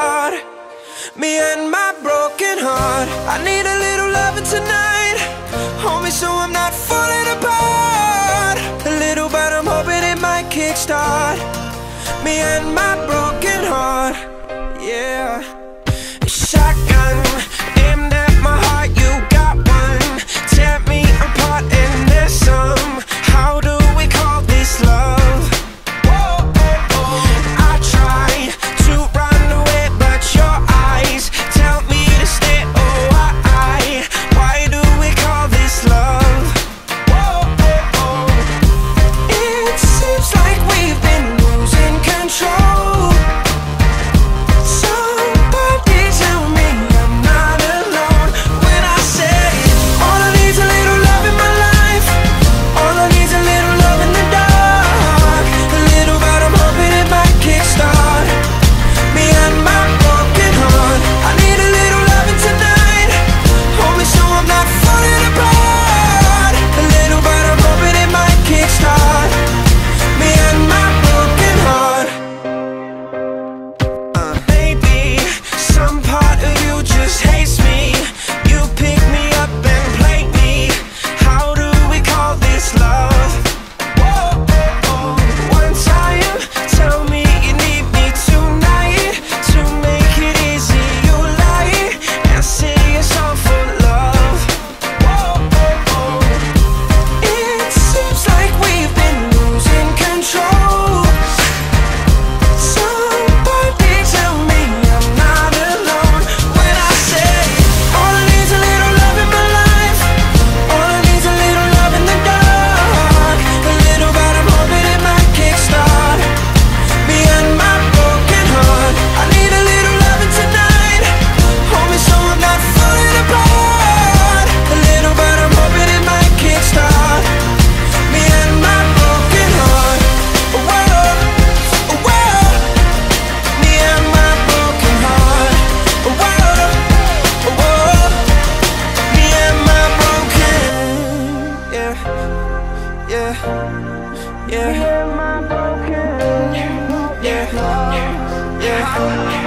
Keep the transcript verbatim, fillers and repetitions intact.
kickstart. Me and my broken heart. I need a little loving tonight. Hold me so I'm not falling apart. A little, but I'm hoping it might kickstart. Me and my broken heart. Yeah. Shotgun aimed at my heart. You got one. Tear me apart and there's some. How do we call this love? Whoa, oh, oh. I tried to run away, but your eyes tell me to stay. Oh, why? Why do we call this love? Whoa, oh, oh. It seems like we've been losing control. Somebody tell me I'm not alone when I say all I need's a little love in my life. All I need's a little love in the dark. A little, but I'm hoping it might kickstart. Me and my broken heart. I need a little loving tonight. Hold me so I'm not falling apart. A little, but I'm hoping it might kickstart. Me and my broken heart. Uh, maybe some part of you just hates me. You pick me up and play me. How do we call this love? Whoa, oh, oh. One time, tell me you need me tonight. To make it easy, you lie and say it's all for love. Whoa, oh, oh. It seems like we've been losing control. Somebody tell me I'm not alone when I say all I need's a little love in my life. All I need's a little love in the dark. A little, but I'm hoping it might kickstart. Me and my broken heart. I need a little loving tonight. Hold me so I'm not falling apart. A little, but I'm hoping it might kickstart. Me and my broken heart. Whoa, whoa. Me and my broken heart. Whoa, whoa. Me and my broken. Yeah, yeah, yeah. Me and my broken. Yeah, yeah, yeah.